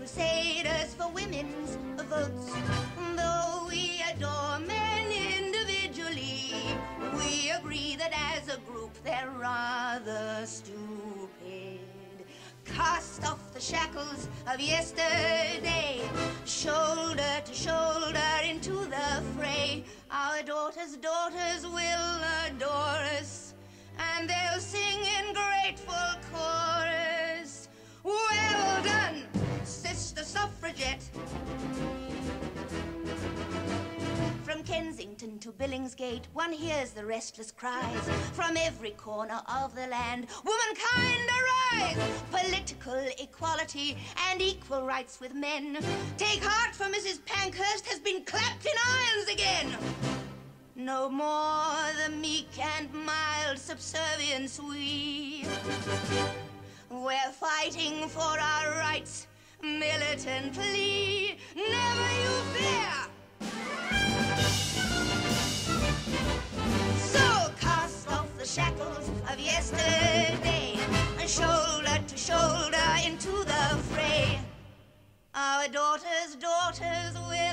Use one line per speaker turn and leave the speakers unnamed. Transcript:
crusaders for women's votes. Though we adore men individually, we agree that as a group they're rather stupid. Cast off the shackles of yesterday, shoulder to shoulder into the fray. Our daughters' daughters will adore us, and they'll sing in grateful chorus. Well done, Sister Suffragette. From Kensington to Billingsgate, one hears the restless cries. From every corner of the land, womankind arise! Political equality and equal rights with men. Take heart, for Mrs. Pankhurst has been clapped in irons again. No more the meek and mild subservience we. We're fighting for our rights militantly. Never you fear! So cast off the shackles of yesterday, and shoulder to shoulder into the fray. Our daughters' daughters will